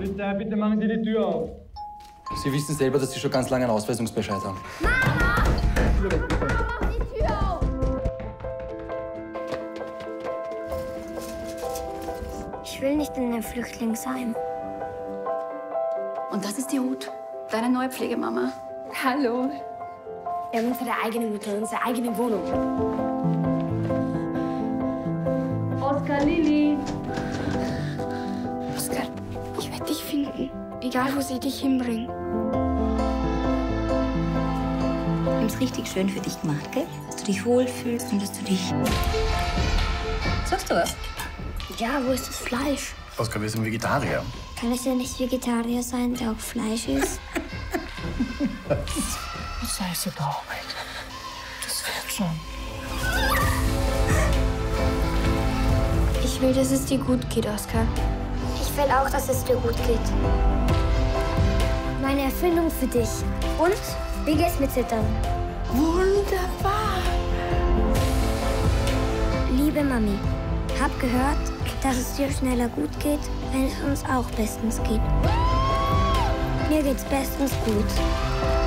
Polizei, bitte machen Sie die Tür auf. Sie wissen selber, dass Sie schon ganz lange einen Ausweisungsbescheid haben. Mama! Mach die Tür auf! Ich will nicht in einem Flüchtlingsheim. Und das ist die Ruth, deine neue Pflegemama. Hallo. Wir haben unsere eigene Mutter, unsere eigene Wohnung. Oskar, Lili! Oskar, ich werde dich finden. Egal, wo sie dich hinbringen. Wir haben es richtig schön für dich gemacht, gell? Dass du dich wohlfühlst und dass du dich... Sagst du was? Ja, wo ist das Fleisch? Oskar, wir sind Vegetarier. Kann es ja nicht Vegetarier sein, der auch Fleisch isst? Sei so traurig. Das wird schon. Ich will, dass es dir gut geht, Oskar. Ich will auch, dass es dir gut geht. Meine Erfindung für dich. Und wie geht's mit Zittern? Wunderbar. Liebe Mami, hab gehört, dass es dir schneller gut geht, wenn es uns auch bestens geht. Mir geht's bestens gut.